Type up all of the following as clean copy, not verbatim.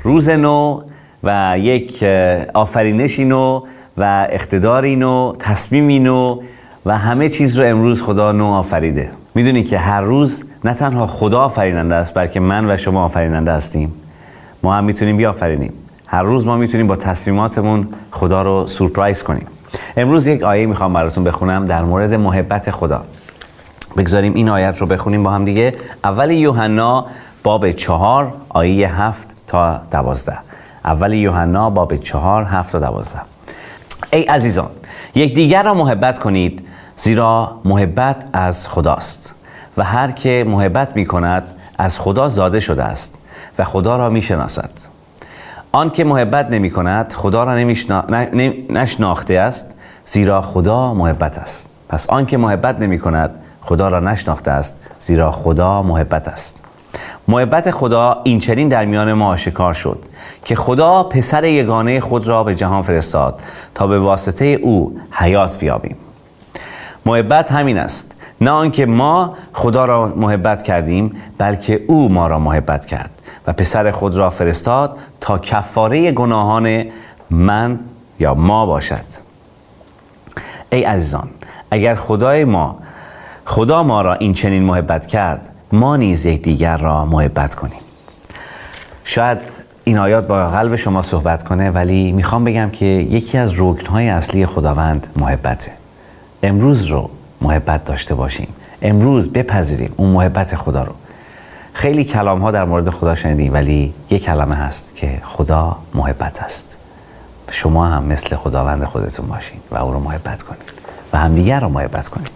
روز نو و یک آفرینشی نو و اقتداری نو، تصمیمی نو و همه چیز رو امروز خدا نو آفریده. میدونی که هر روز نه تنها خدا آفریننده است، بلکه من و شما آفریننده هستیم. ما هم میتونیم بیافرینیم. هر روز ما میتونیم با تصمیماتمون خدا رو سورپرایز کنیم. امروز یک آیه میخوام براتون بخونم در مورد محبت خدا. بگذاریم این آیت رو بخونیم با هم دیگه. اول یوحنا باب 4 آیه 7 تا 12. اول یوحنا باب 4 7 تا 12. ای عزیزان، یکدیگر را محبت کنید، زیرا محبت از خداست و هر که محبت می کند از خدا زاده شده است و خدا را می شناسد. آن که محبت نمی کند خدا را نشناخته است، زیرا خدا محبت است. پس آن که محبت نمی کند خدا را نشناخته است، زیرا خدا محبت است. محبت خدا این چنین در میان ما آشکار شد که خدا پسر یگانه خود را به جهان فرستاد تا به واسطه او حیات بیابیم. محبت همین است، نه آنکه ما خدا را محبت کردیم، بلکه او ما را محبت کرد و پسر خود را فرستاد تا کفاره گناهان من یا ما باشد. ای عزیزان، اگر خدا ما را این چنین محبت کرد، ما نیز یکدیگر را محبت کنیم. شاید این آیات با قلب شما صحبت کنه، ولی میخوام بگم که یکی از رکن‌های اصلی خداوند محبته. امروز رو محبت داشته باشیم. امروز بپذیریم اون محبت خدا رو. خیلی کلام ها در مورد خدا شنیدیم، ولی یک کلمه هست که خدا محبت است. شما هم مثل خداوند خودتون باشین و او رو محبت کنید و همدیگر رو محبت کنید.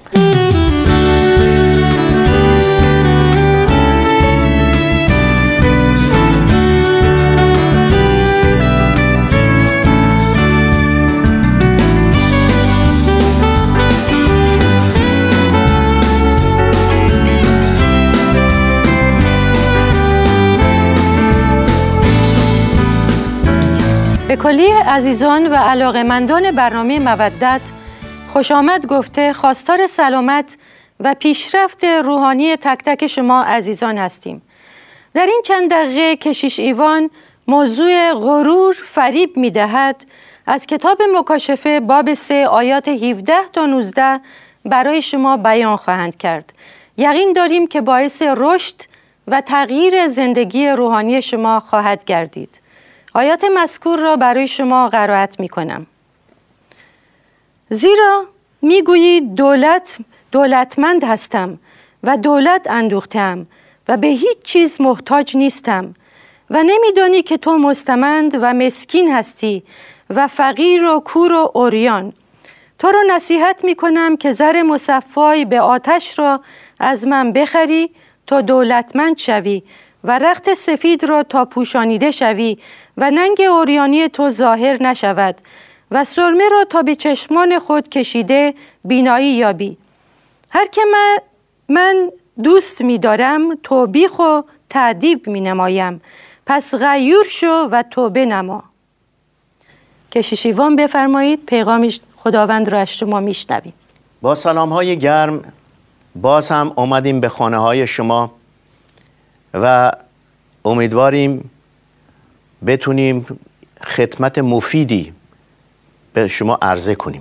به کلی عزیزان و علاقه‌مندان برنامه مودت خوش آمد گفته خواستار سلامت و پیشرفت روحانی تک تک شما عزیزان هستیم. در این چند دقیقه کشیش ایوان موضوع غرور فریب می‌دهد از کتاب مکاشفه باب 3 آیات 17 تا 19 برای شما بیان خواهند کرد. یقین داریم که باعث رشد و تغییر زندگی روحانی شما خواهد گردید. آیات مذکور را برای شما قرائت می کنم. زیرا می گویی دولتمند هستم و دولت اندوختم و به هیچ چیز محتاج نیستم و نمی دانی که تو مستمند و مسکین هستی و فقیر و کور و عریان. تو را نصیحت می کنم که زر مصفای به آتش را از من بخری تا دولتمند شوی و رخت سفید را تا پوشانیده شوی و ننگ عریانی تو ظاهر نشود و سرمه را تا به چشمان خود کشیده بینایی یابی. هر که من دوست می دارم توبیخ و تعذیب می نمایم، پس غیور شو و توبه نما. کشیش ایوان بفرمایید، پیغام خداوند را از شما می شنویم. با سلام های گرم باز هم آمدیم به خانه های شما و امیدواریم بتونیم خدمت مفیدی به شما عرضه کنیم.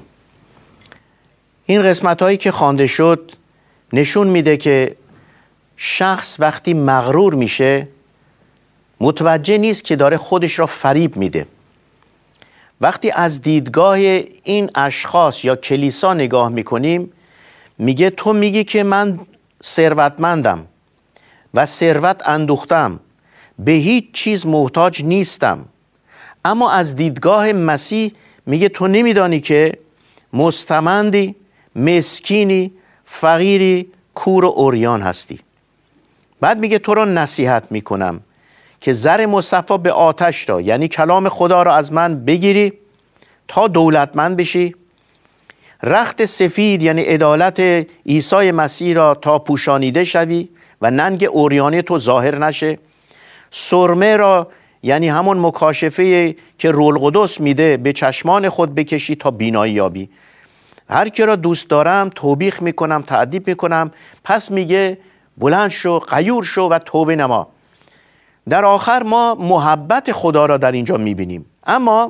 این قسمت هایی که خوانده شد نشون میده که شخص وقتی مغرور میشه متوجه نیست که داره خودش را فریب میده. وقتی از دیدگاه این اشخاص یا کلیسا نگاه میکنیم، میگه تو میگی که من ثروتمندم و ثروت اندوختم، به هیچ چیز محتاج نیستم. اما از دیدگاه مسیح میگه تو نمیدانی که مستمندی، مسکینی، فقیری، کور و عریان هستی. بعد میگه تو را نصیحت میکنم که زر مصفا به آتش را، یعنی کلام خدا را از من بگیری تا دولتمند بشی، رخت سفید یعنی عدالت عیسی مسیح را تا پوشانیده شوی و ننگ عریانی تو ظاهر نشه، سرمه را یعنی همون مکاشفه که روح القدس میده به چشمان خود بکشی تا بینایی یابی. هر کی را دوست دارم توبیخ میکنم، تعذیب میکنم، پس میگه بلند شو، غیور شو و توبه نما. در آخر ما محبت خدا را در اینجا میبینیم. اما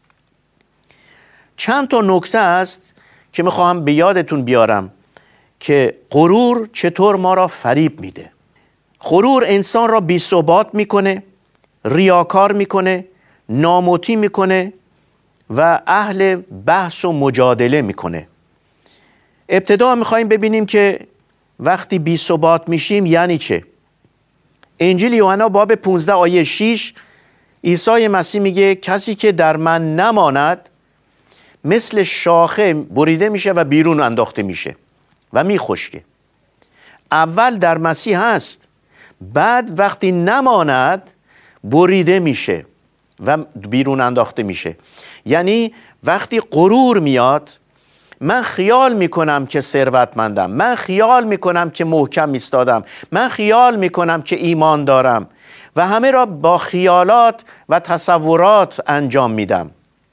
چند تا نکته است که میخواهم به یادتون بیارم که غرور چطور ما را فریب میده. غرور انسان را بی‌ثبات میکنه، ریاکار میکنه، نامطیع میکنه و اهل بحث و مجادله میکنه. ابتدا میخوایم ببینیم که وقتی بی‌ثبات میشیم یعنی چه. انجیل یوحنا باب 15 آیه 6 عیسی مسیح میگه کسی که در من نماند مثل شاخه بریده میشه و بیرون انداخته میشه و میخشکه. اول در مسیح هست، بعد وقتی نماند بریده میشه و بیرون انداخته میشه. یعنی وقتی غرور میاد، من خیال میکنم که ثروتمندم، من خیال میکنم که محکم ایستادم، من خیال میکنم که ایمان دارم و همه را با خیالات و تصورات انجام میدم.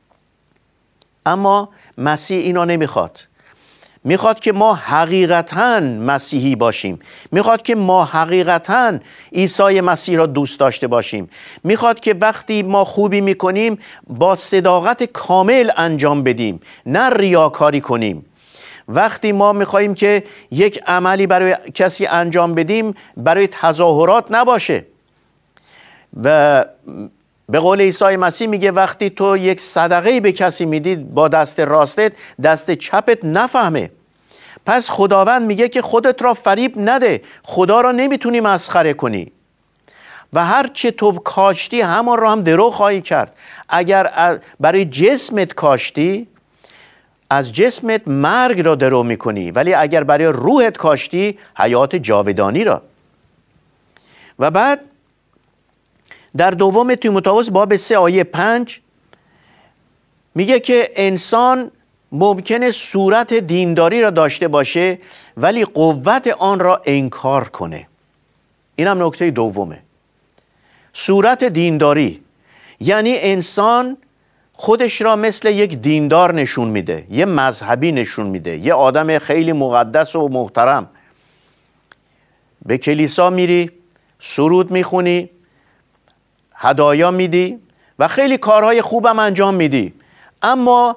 اما مسیح اینا نمیخواد. میخواد که ما حقیقتاً مسیحی باشیم، میخواد که ما حقیقتاً عیسی مسیح را دوست داشته باشیم، میخواد که وقتی ما خوبی میکنیم با صداقت کامل انجام بدیم، نه ریاکاری کنیم. وقتی ما میخواییم که یک عملی برای کسی انجام بدیم برای تظاهرات نباشه. و به قول عیسی مسیح میگه وقتی تو یک صدقه به کسی میدی با دست راستت، دست چپت نفهمه. پس خداوند میگه که خودت را فریب نده، خدا را نمیتونی مسخره کنی و هر چه تو کاشتی همان را هم درو خواهی کرد. اگر برای جسمت کاشتی، از جسمت مرگ را درو میکنی، ولی اگر برای روحت کاشتی حیات جاودانی را. و بعد در دوم تیموتائوس باب 3 آیه 5 میگه که انسان ممکنه صورت دینداری را داشته باشه ولی قوت آن را انکار کنه. این هم نکته دومه. صورت دینداری یعنی انسان خودش را مثل یک دیندار نشون میده، یه مذهبی نشون میده، یه آدم خیلی مقدس و محترم. به کلیسا میری، سرود میخونی، هدایا میدی و خیلی کارهای خوبم انجام میدی، اما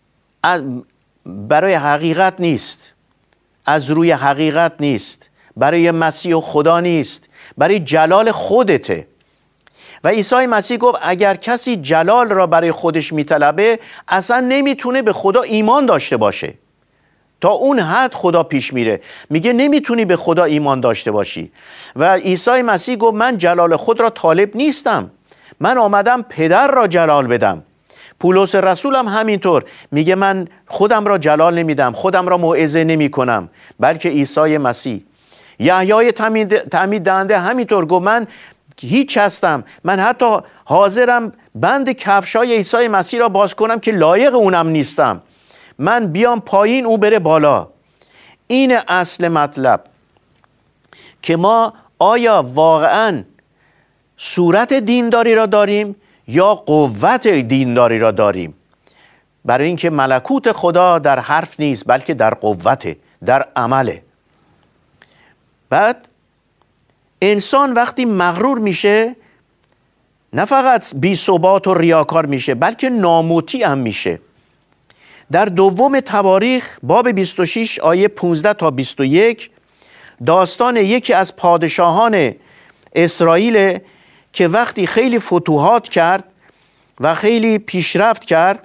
برای حقیقت نیست، از روی حقیقت نیست، برای مسیح و خدا نیست، برای جلال خودته. و عیسی مسیح گفت اگر کسی جلال را برای خودش میطلبه اصلا نمیتونه به خدا ایمان داشته باشه. تا اون حد خدا پیش میره، میگه نمیتونی به خدا ایمان داشته باشی. و عیسی مسیح گفت من جلال خود را طالب نیستم، من آمدم پدر را جلال بدم. پولس رسول هم همینطور میگه من خودم را جلال نمیدم، خودم را موعظه نمی کنم، بلکه عیسی مسیح. یحیای تعمید دهنده همینطور گفت من هیچ هستم، من حتی حاضرم بند کفشای عیسی مسیح را باز کنم که لایق اونم نیستم، من بیام پایین او بره بالا. این اصل مطلب که ما آیا واقعاً صورت دینداری را داریم یا قوت دینداری را داریم. برای اینکه ملکوت خدا در حرف نیست بلکه در قوته، در عمله. بعد انسان وقتی مغرور میشه نه فقط بی ثبات و ریاکار میشه بلکه نامطیع هم میشه. در دوم تواریخ باب 26 آیه 15 تا 21 داستان یکی از پادشاهان اسرائیل که وقتی خیلی فتوحات کرد و خیلی پیشرفت کرد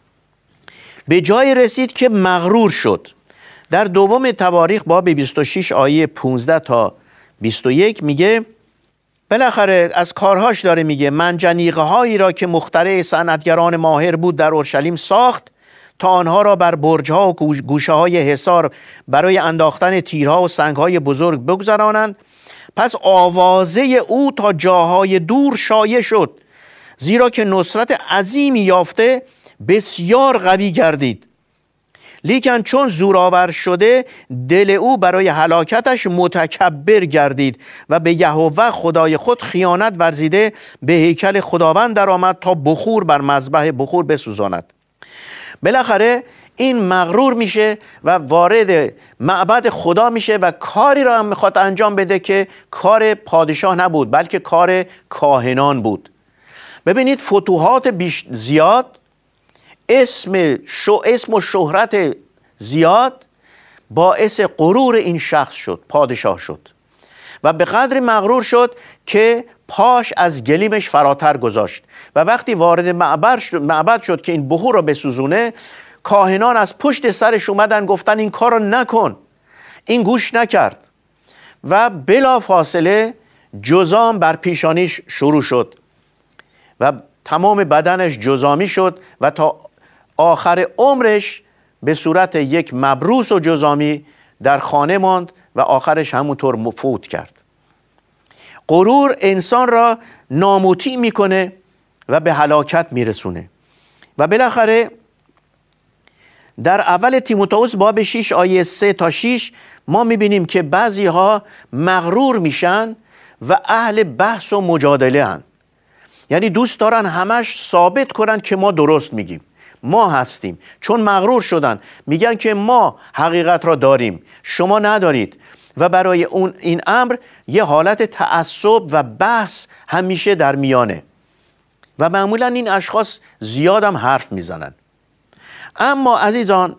به جای رسید که مغرور شد. در دوم تواریخ باب 26 آیه 15 تا 21 میگه بالاخره از کارهاش داره میگه منجنیقه هایی را که مخترع صنعتگران ماهر بود در اورشلیم ساخت تا آنها را بر برج‌ها و گوشه‌های حصار برای انداختن تیرها و سنگ‌های بزرگ بگذرانند. پس آوازه او تا جاهای دور شایع شد، زیرا که نصرت عظیمی یافته بسیار قوی گردید. لیکن چون زورآور شده دل او برای هلاکتش متکبر گردید و به یهوه خدای خود خیانت ورزیده به هیکل خداوند درآمد تا بخور بر مذبح بخور بسوزاند. بالاخره این مغرور میشه و وارد معبد خدا میشه و کاری را هم میخواد انجام بده که کار پادشاه نبود بلکه کار کاهنان بود. ببینید فتوحات زیاد، اسم و شهرت زیاد باعث غرور این شخص شد، پادشاه شد و به قدر مغرور شد که پاش از گلیمش فراتر گذاشت و وقتی وارد معبد شد که این بخور را بسوزونه، کاهنان از پشت سرش اومدن گفتن این کار را نکن. این گوش نکرد و بلا فاصله جذام بر پیشانیش شروع شد و تمام بدنش جذامی شد و تا آخر عمرش به صورت یک مبروس و جذامی در خانه ماند و آخرش همونطور فوت کرد. غرور انسان را نامطیع میکنه و به هلاکت میرسونه. و بالاخره در اول تیموتائوس باب 6 آیه 3 تا 6 ما میبینیم که بعضی ها مغرور میشن و اهل بحث و مجادله هن. یعنی دوست دارن همش ثابت کنن که ما درست میگیم، ما هستیم. چون مغرور شدن میگن که ما حقیقت را داریم، شما ندارید و برای این امر یه حالت تعصب و بحث همیشه در میانه و معمولا این اشخاص زیاد هم حرف میزنن. اما عزیزان،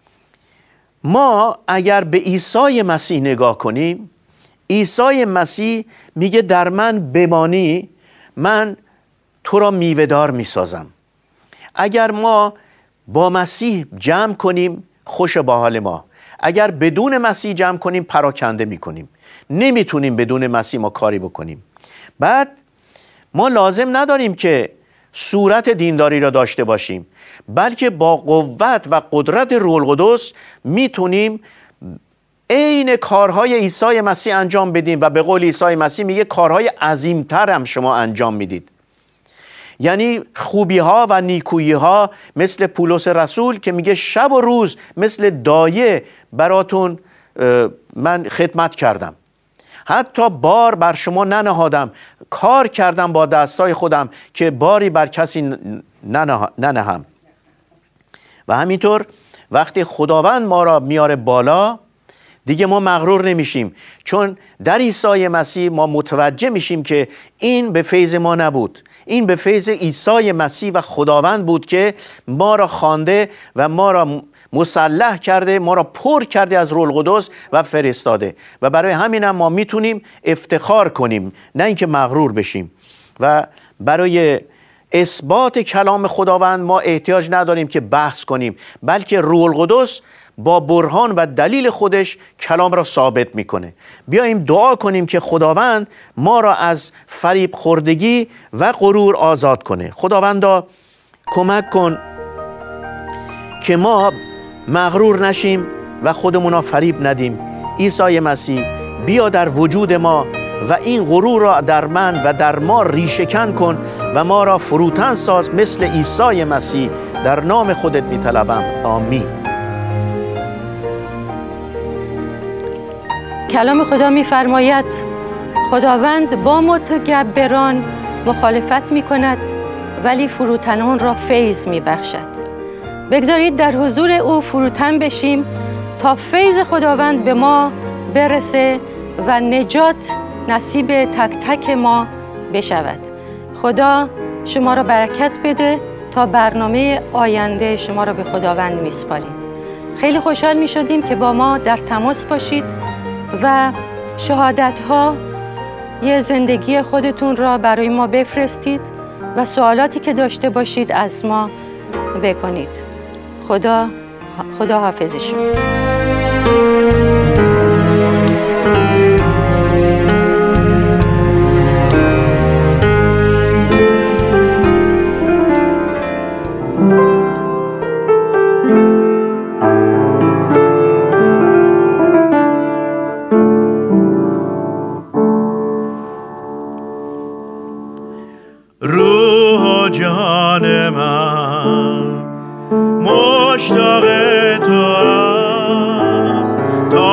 ما اگر به عیسی مسیح نگاه کنیم، عیسی مسیح میگه در من بمانی من تو را میوه‌دار میسازم. اگر ما با مسیح جمع کنیم خوش با حال ما، اگر بدون مسیح جمع کنیم پراکنده میکنیم. نمیتونیم بدون مسیح ما کاری بکنیم. بعد ما لازم نداریم که صورت دینداری را داشته باشیم، بلکه با قوت و قدرت روح القدس میتونیم عین کارهای عیسی مسیح انجام بدیم و به قول عیسی مسیح میگه کارهای عظیمتر هم شما انجام میدید. یعنی خوبی ها و نیکویی ها مثل پولس رسول که میگه شب و روز مثل دایه براتون من خدمت کردم، حتی بار بر شما ننهادم، کار کردم با دستای خودم که باری بر کسی ننهم. و همینطور وقتی خداوند ما را میاره بالا دیگه ما مغرور نمیشیم، چون در عیسی مسیح ما متوجه میشیم که این به فیض ما نبود، این به فیض عیسی مسیح و خداوند بود که ما را خوانده و ما را مسلح کرده، ما را پر کرده از روح القدس و فرستاده و برای همین هم ما میتونیم افتخار کنیم، نه اینکه مغرور بشیم. و برای اثبات کلام خداوند ما احتیاج نداریم که بحث کنیم، بلکه روح القدس با برهان و دلیل خودش کلام را ثابت میکنه. بیاییم دعا کنیم که خداوند ما را از فریب خوردگی و غرور آزاد کنه. خداوندا کمک کن که ما مغرور نشیم و خودمون را فریب ندیم. عیسی مسیح بیا در وجود ما و این غرور را در من و در ما ریشه‌کن کن و ما را فروتن ساز مثل عیسی مسیح. در نام خودت میطلبم، آمین. کلام خدا می‌فرماید خداوند با متکبران مخالفت می‌کند ولی فروتنان را فیض می‌بخشد. بگذارید در حضور او فروتن بشیم تا فیض خداوند به ما برسه و نجات نصیب تک تک ما بشود. خدا شما را برکت بده. تا برنامه آینده شما را به خداوند میسپاریم. خیلی خوشحال می شدیم که با ما در تماس باشید و شهادت ها یه زندگی خودتون را برای ما بفرستید و سوالاتی که داشته باشید از ما بکنید. خدا حافظ شما. روح و جان من مشتاق تو است تا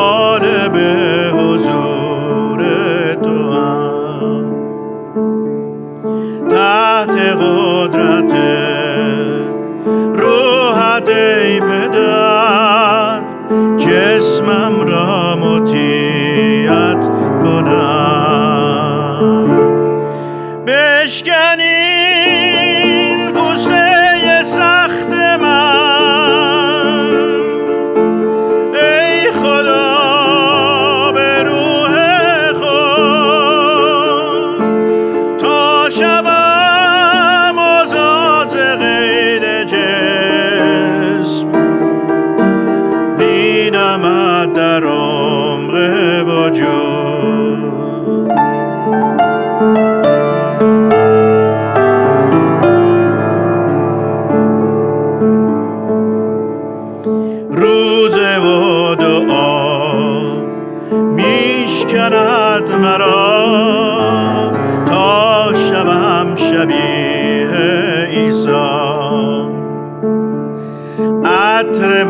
زند مرا تا شوم شبیه عیسی. عطر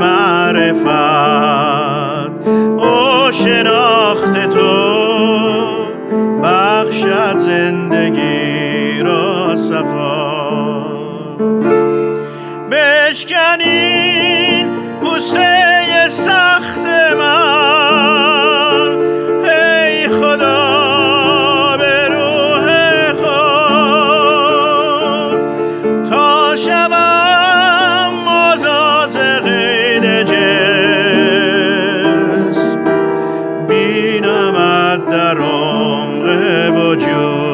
معرفت و شناخت تو بخشد زندگی را صفا. بشکنین پوسته سخت من ای خدا به روح خود تا شوم آزاد غیر جسم. بینمت در عمق وجود.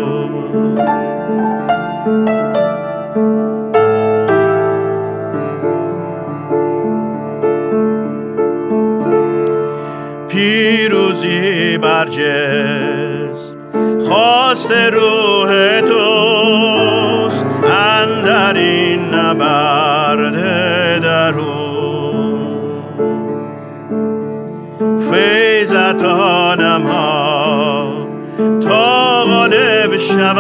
پیروزی بر جسم خواست روح توست اندر این نبرد درون. فیضت آنم ها تا غالب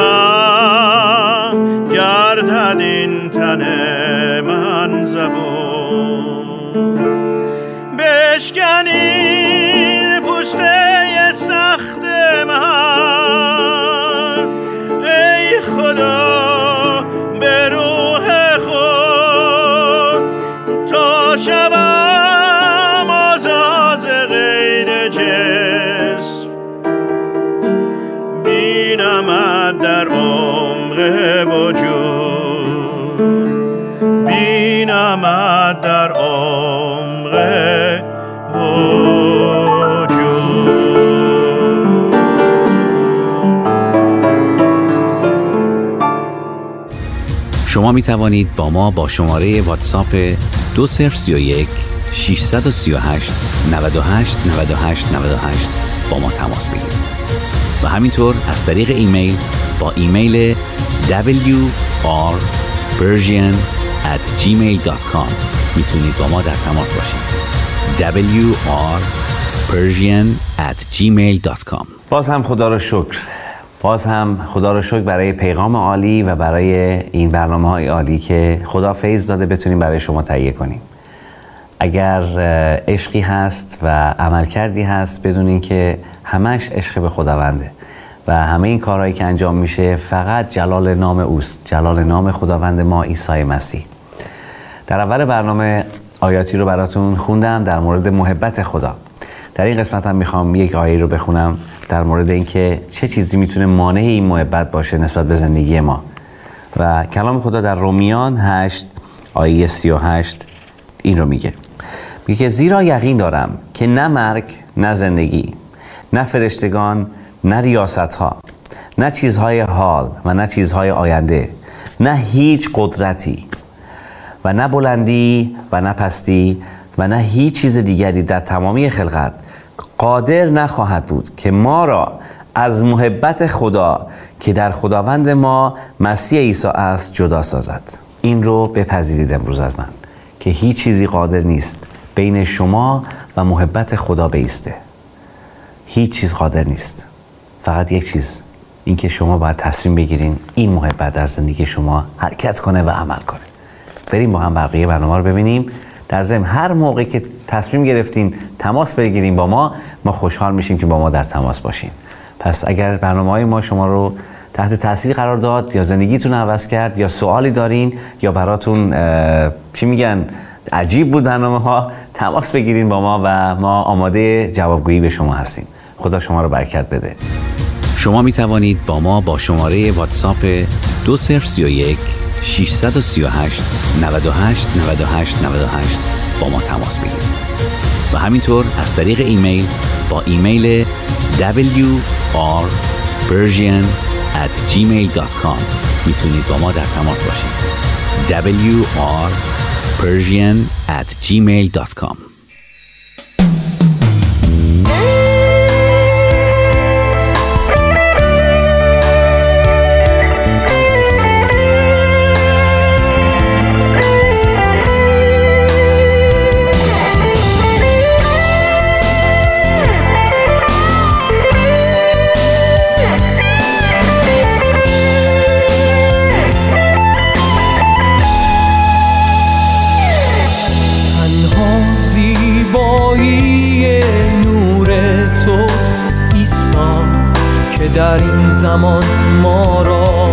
شوم گردد این تن من زبون. بشکنین پوسته سخت من ای خدا به روح خود تا شوم آزاد غیر جسم. بینمت در عمق وجود. بینمت در عمق شما می توانید با ما با شماره واتساپ 2031 638 98 98 98 با ما تماس بگیرید و همینطور از طریق ایمیل با ایمیل wrpersian@gmail.com میتونید با ما در تماس باشید. wrpersian@gmail.com. باز هم خدا رو شکر برای پیغام عالی و برای این برنامه‌های عالی که خدا فیض داده بتونیم برای شما تهیه کنیم. اگر عشقی هست و عملکردی هست بدونین که همش عشق به خداونده و همه این کارهایی که انجام میشه فقط جلال نام اوست، جلال نام خداوند ما عیسی مسیح. در اول برنامه آیاتی رو براتون خوندم در مورد محبت خدا. در این قسمت هم میخوام یک آیه رو بخونم در مورد اینکه چه چیزی میتونه مانع این محبت باشه نسبت به زندگی ما. و کلام خدا در رومیان 8 آیه 38 این رو میگه که زیرا یقین دارم که نه مرگ نه زندگی، نه فرشتگان نه ریاست‌ها، نه چیزهای حال و نه چیزهای آینده، نه هیچ قدرتی و نه بلندی و نه پستی و نه هیچ چیز دیگری در تمامی خلقت قادر نخواهد بود که ما را از محبت خدا که در خداوند ما مسیح عیسی است جدا سازد. این رو بپذیرید امروز از من که هیچ چیزی قادر نیست بین شما و محبت خدا بایسته. هیچ چیز قادر نیست. فقط یک چیز، این که شما باید تصمیم بگیرین این محبت در زندگی شما حرکت کنه و عمل کنه. بریم با هم بقیه برنامه رو ببینیم. در ضمن هر موقع که تصمیم گرفتین تماس بگیریم با ما خوشحال میشیم که با ما در تماس باشین. پس اگر برنامه‌های ما شما رو تحت تاثیر قرار داد یا زندگیتون عوض کرد یا سوالی دارین یا براتون عجیب بود برنامه‌ها، تماس بگیرین با ما و ما آماده جوابگویی به شما هستیم. خدا شما رو برکت بده. شما می توانید با ما با شماره واتساپ 2031 638 98 98 98 با ما تماس بگیرید و همینطور از طریق ایمیل با ایمیل wrpersian@gmail.com میتونید با ما در تماس باشید. wrpersian@gmail.com. در این زمان ما را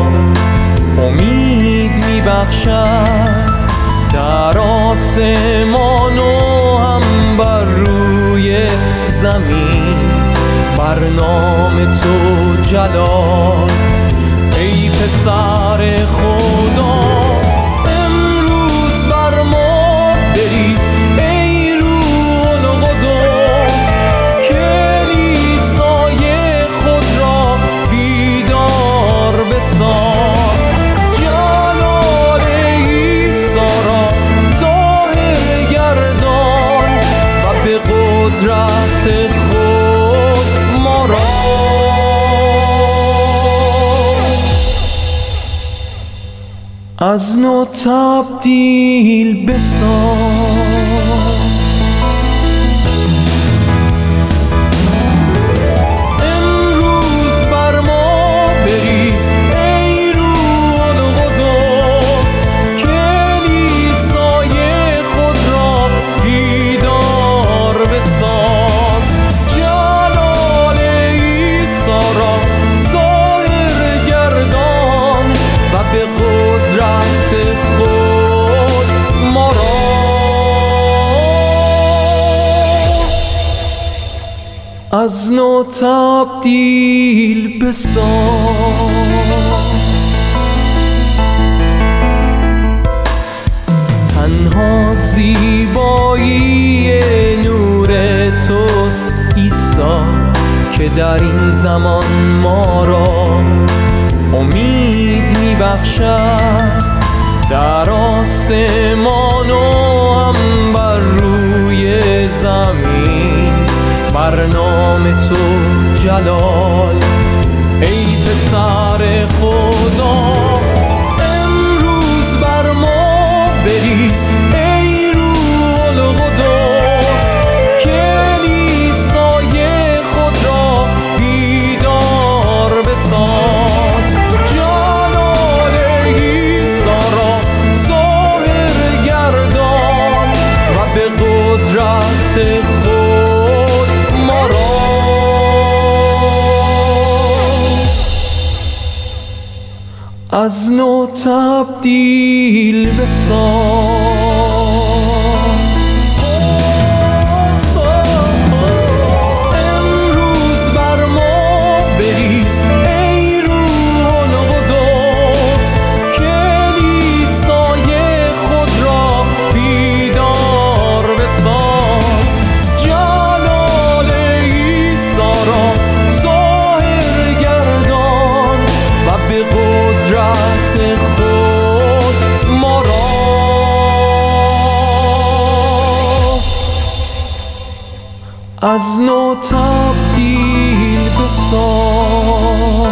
امید میبخشد. در آسمان و هم بر روی زمین بر نام تو جلال. ای پسر خدا امروز بر ما بریز، ای روح القدس، کلیسای خود را بیدار بساز. جلال عیسی را ظاهر گردان و به قدرت خود ما را از نو تبدیل بساز. امروز بر ما بریز، ای روح القدس، کلیسای خود را بیدار بساز. جلال عیسی را ظاهر گردان و به قدرت خود ما را از نو تبدیل بساز. تنها زیبایی نور توست عیسی که در این زمان ما را امید میبخشد. در آسمان و هم بر روی زمین بر نام تو جلال. ای پسر خدا امروز بر ما بریز، ای روح القدس، کلیسای خود را بیدار بساز. جلال عیسی را ظاهر گردان و به قدرت خود ما را از نو تبدیل بساز. امروز بر ما بریز، ای روح القدس، کلیسای خود را بیدار بساز. جلال عیسی را ظاهر گردان و به قدرت خود ما را از نو تبدیل بساز.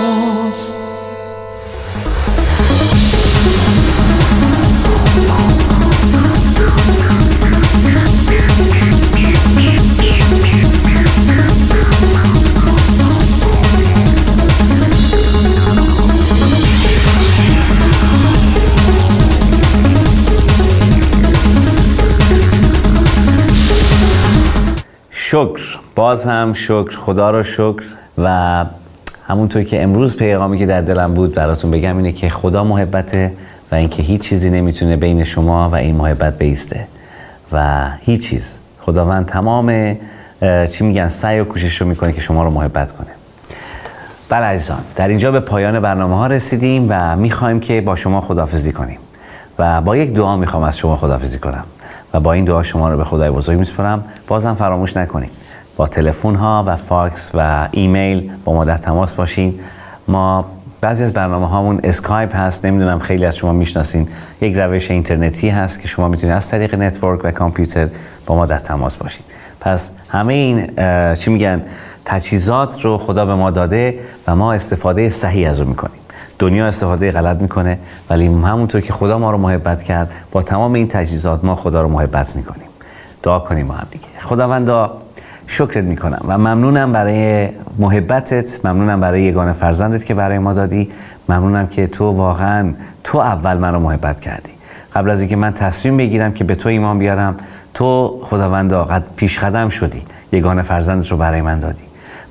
شکر، باز هم شکر، خدا را شکر. و همونطور که امروز پیغامی که در دلم بود براتون بگم اینه که خدا محبته و اینکه هیچ چیزی نمیتونه بین شما و این محبت بیسته و هیچ چیز. خداوند تمام سعی و کوشش رو میکنه که شما رو محبت کنه. بله عزیزان، در اینجا به پایان برنامه ها رسیدیم و میخوایم که با شما خداحافظی کنیم و با یک دعا میخوام از شما خداحافظی کنم و با این دعا شما رو به خدای بزرگ میسپارم. بازم فراموش نکنید با تلفن ها و فاکس و ایمیل با ما در تماس باشین. ما بعضی از برنامه هامون اسکایپ هست، نمیدونم خیلی از شما میشناسین، یک روش اینترنتی هست که شما میتونید از طریق نتورک و کامپیوتر با ما در تماس باشین. پس همه این تجهیزات رو خدا به ما داده و ما استفاده صحیح از اون میکنیم. دنیا استفاده غلط میکنه، ولی همونطور که خدا ما رو محبت کرد با تمام این تجهیزات ما خدا رو محبت میکنیم. دعا کنیم با هم دیگه. خداوندا شکرت میکنم و ممنونم برای محبتت، ممنونم برای یگانه فرزندت که برای ما دادی، ممنونم که تو واقعا تو اول من رو محبت کردی. قبل از اینکه من تصمیم بگیرم که به تو ایمان بیارم، تو خداوندا پیش قدم شدی، یگانه فرزندت رو برای من دادی.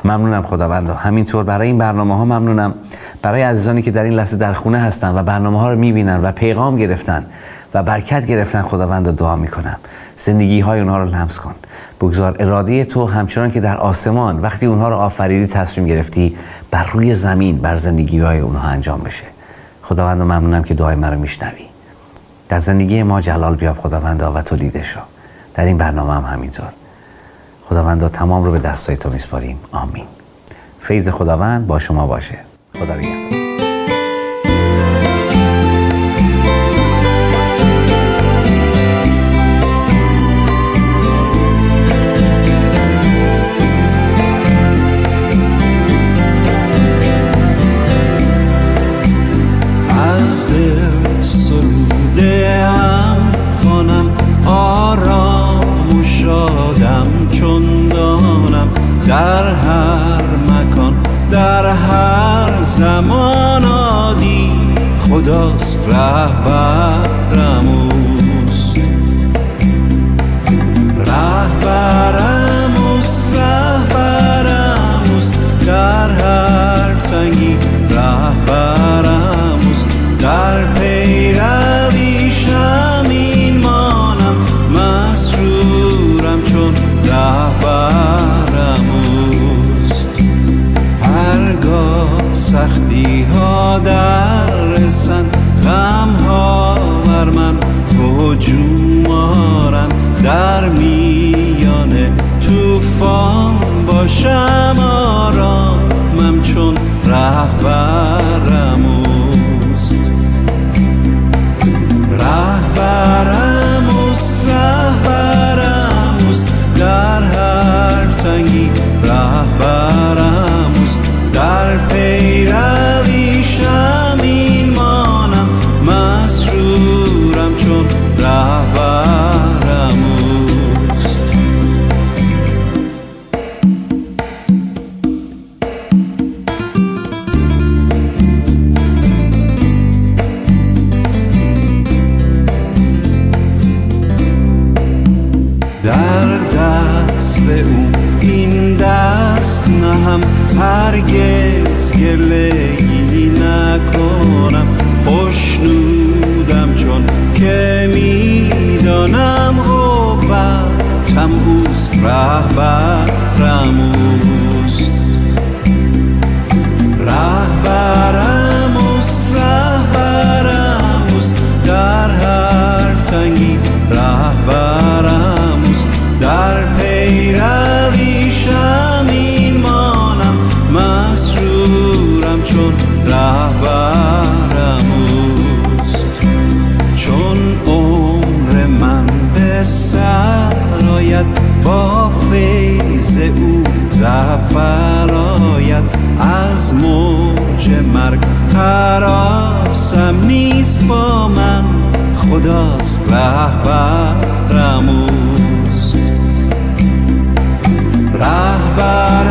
ممنونم خداوندا. همینطور برای این برنامه ها ممنونم، برای عزیزانی که در این لحظه در خونه هستن و برنامه ها رو میبینن و پیغام گرفتن و برکت گرفتن. خداوندا دعا میکنم زندگی های اونها رو لمس کن. بگذار اراده تو همچنان که در آسمان وقتی اونها رو آفریدی تصمیم گرفتی بر روی زمین بر زندگی های اونها انجام بشه. خداوندا ممنونم که دعای من رو میشنوی. در زندگی ما جلال بیاب خداوندا و تو دیده شو. در این برنامه هم همینطور. خداوندا تمام رو به دستای تو میسپاریم. آمین. فیض خداوند با شما باشه. خدا نگهدار. از دل سروده هم کنم، آرام و شادم چون دانم، در هر مکان در هر زمان عادی خداست رهبرم اوست. رهبرم اوست، رهبرم اوست، در هر تنگی رهبرم اوست. در پیرویشم این مانم، مسرورم چون رهبرم اوست. هرگاه سختی ها در رسند، غم ها بر من هجوم آرند، در میان طوفان باشم آرامم چون رهبرم اوست. رهبرم اوست، رهبرم اوست، در هر تنگی رهبرم اوست. در پیرویشم این مانم، مسرورم چون رهبرم اوست. در دست او این دست نهم، هرگز گله‌ای نکنم. خوشنودم چون که میدانم قوتم اوست، رهبرم اوست. رهبرم اوست، رهبرم اوست، در هر تنگی رهبرم اوست. در پیرویشم این مانم، مسرورم چون رهبرم اوست. چون عمر من به سر آید، با فیض او ظفر آید. از موج مرگ هراسم نیست با من، خداست رهبرم اوست. رهبر